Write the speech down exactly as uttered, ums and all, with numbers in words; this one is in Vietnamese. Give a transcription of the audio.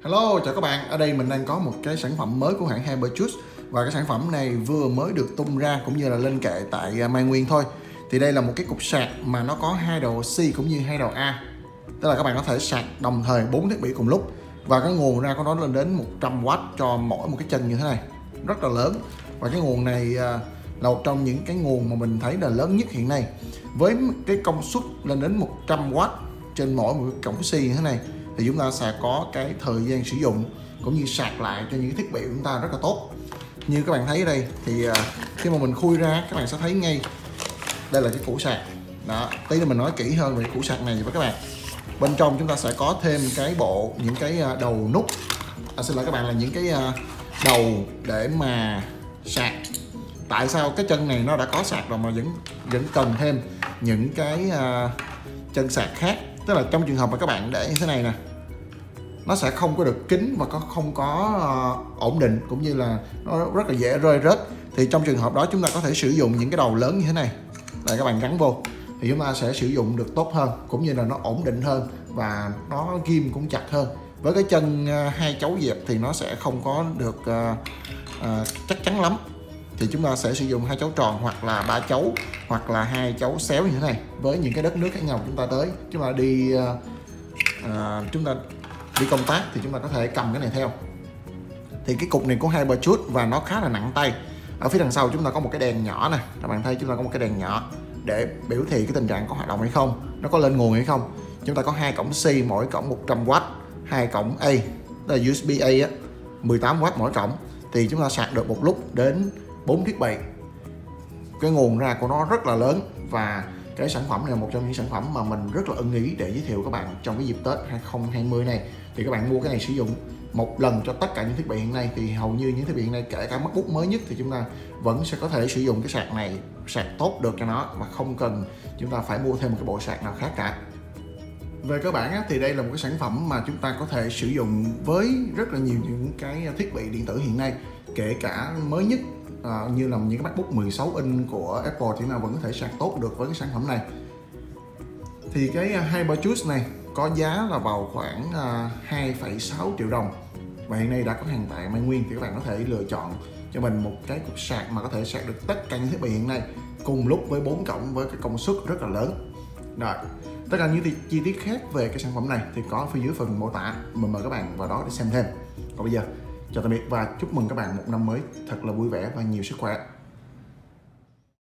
Hello, chào các bạn. Ở đây mình đang có một cái sản phẩm mới của hãng Hyperchoose. Và cái sản phẩm này vừa mới được tung ra cũng như là lên kệ tại Mai Nguyên thôi. Thì đây là một cái cục sạc mà nó có hai đầu C cũng như hai đầu A. Tức là các bạn có thể sạc đồng thời bốn thiết bị cùng lúc. Và cái nguồn ra của nó lên đến một trăm oát cho mỗi một cái chân như thế này. Rất là lớn. Và cái nguồn này là một trong những cái nguồn mà mình thấy là lớn nhất hiện nay. Với cái công suất lên đến một trăm oát trên mỗi một cái cổng C như thế này, thì chúng ta sẽ có cái thời gian sử dụng cũng như sạc lại cho những cái thiết bị của chúng ta rất là tốt. Như các bạn thấy ở đây thì khi mà mình khui ra các bạn sẽ thấy ngay đây là cái củ sạc đó. Tí nữa mình nói kỹ hơn về củ sạc này với các bạn. Bên trong chúng ta sẽ có thêm cái bộ những cái đầu nút, à, xin lỗi các bạn, là những cái đầu để mà sạc. Tại sao cái chân này nó đã có sạc rồi mà vẫn vẫn cần thêm những cái uh, chân sạc khác? Tức là trong trường hợp mà các bạn để như thế này nè, nó sẽ không có được kín và có không có uh, ổn định, cũng như là nó rất là dễ rơi rớt. Thì trong trường hợp đó chúng ta có thể sử dụng những cái đầu lớn như thế này để các bạn gắn vô, thì chúng ta sẽ sử dụng được tốt hơn, cũng như là nó ổn định hơn và nó ghim cũng chặt hơn. Với cái chân uh, hai chấu dẹp thì nó sẽ không có được uh, uh, chắc chắn lắm. Thì chúng ta sẽ sử dụng hai chấu tròn hoặc là ba chấu hoặc là hai chấu xéo như thế này. Với những cái đất nước khác nhau chúng ta tới, chúng ta đi uh, uh, chúng ta đi công tác thì chúng ta có thể cầm cái này theo. Thì cái cục này có Hyperchoose và nó khá là nặng tay. Ở phía đằng sau chúng ta có một cái đèn nhỏ nè, các bạn thấy chúng ta có một cái đèn nhỏ để biểu thị cái tình trạng có hoạt động hay không, nó có lên nguồn hay không. Chúng ta có hai cổng C, mỗi cổng một trăm oát, hai cổng A, tức là u ét bê A á, mười tám oát mỗi cổng. Thì chúng ta sạc được một lúc đến bốn thiết bị. Cái nguồn ra của nó rất là lớn, và cái sản phẩm này là một trong những sản phẩm mà mình rất là ưng ý để giới thiệu các bạn trong cái dịp Tết hai không hai không này. Thì các bạn mua cái này sử dụng một lần cho tất cả những thiết bị hiện nay, thì hầu như những thiết bị hiện nay, kể cả MacBook mới nhất, thì chúng ta vẫn sẽ có thể sử dụng cái sạc này, sạc tốt được cho nó, mà không cần chúng ta phải mua thêm một cái bộ sạc nào khác cả. Về cơ bản á, thì đây là một cái sản phẩm mà chúng ta có thể sử dụng với rất là nhiều những cái thiết bị điện tử hiện nay, kể cả mới nhất à, như là những cái MacBook mười sáu inch của Apple, thì chúng ta vẫn có thể sạc tốt được với cái sản phẩm này. Thì cái Hyperchoose này có giá là vào khoảng hai phẩy sáu triệu đồng, và hiện nay đã có hàng tại Mai Nguyên. Thì các bạn có thể lựa chọn cho mình một cái cục sạc mà có thể sạc được tất cả những thiết bị hiện nay cùng lúc với bốn cổng với cái công suất rất là lớn. Rồi, tất cả những chi tiết khác về cái sản phẩm này thì có phía dưới phần mô tả, mình mời các bạn vào đó để xem thêm. Còn bây giờ, chào tạm biệt và chúc mừng các bạn một năm mới thật là vui vẻ và nhiều sức khỏe.